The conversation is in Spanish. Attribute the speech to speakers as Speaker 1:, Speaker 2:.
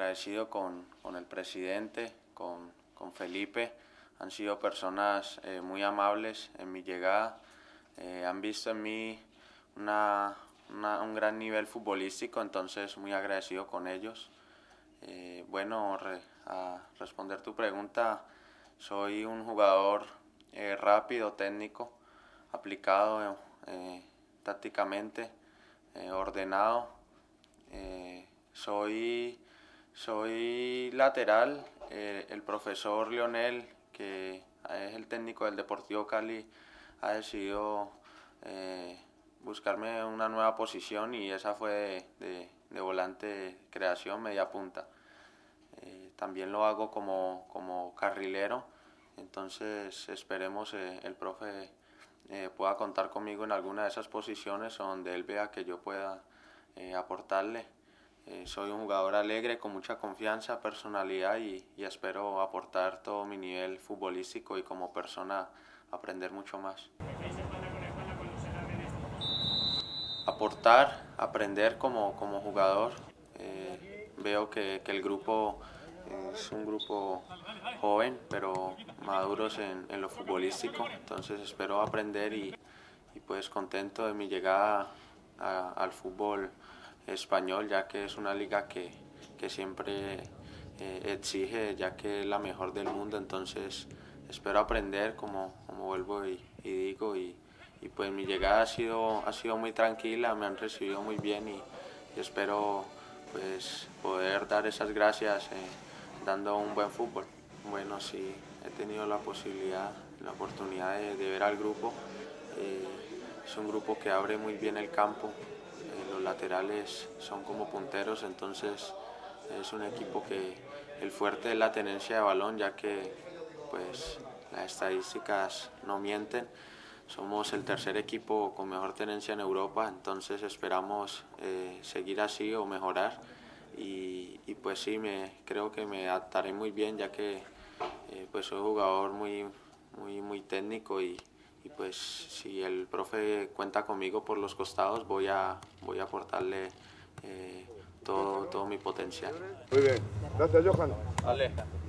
Speaker 1: agradecido con el presidente, con Felipe. Han sido personas muy amables en mi llegada. Han visto en mí un gran nivel futbolístico, entonces muy agradecido con ellos. Bueno, a responder tu pregunta, soy un jugador rápido, técnico, aplicado tácticamente, ordenado. Soy lateral. El profesor Leonel, que es el técnico del Deportivo Cali, ha decidido buscarme una nueva posición y esa fue de volante creación, media punta. También lo hago como carrilero, entonces esperemos el profe pueda contar conmigo en alguna de esas posiciones donde él vea que yo pueda aportarle. Soy un jugador alegre, con mucha confianza, personalidad y espero aportar todo mi nivel futbolístico y como persona aprender mucho más. Aportar, aprender como jugador. Veo que el grupo es un grupo joven, pero maduros en lo futbolístico, entonces espero aprender y pues contento de mi llegada al fútbol español, ya que es una liga que siempre exige, ya que es la mejor del mundo, entonces espero aprender como vuelvo y digo, y pues mi llegada ha sido muy tranquila, me han recibido muy bien y espero pues poder dar esas gracias dando un buen fútbol. Bueno, sí, he tenido la oportunidad de ver al grupo. Es un grupo que abre muy bien el campo. Los laterales son como punteros, entonces es un equipo que el fuerte es la tenencia de balón, ya que pues las estadísticas no mienten. Somos el tercer equipo con mejor tenencia en Europa, entonces esperamos seguir así o mejorar. Y pues sí, creo que me adaptaré muy bien, ya que pues soy un jugador muy técnico y pues si el profe cuenta conmigo por los costados voy a aportarle todo mi potencial.
Speaker 2: Muy bien, gracias Johan.
Speaker 1: Vale.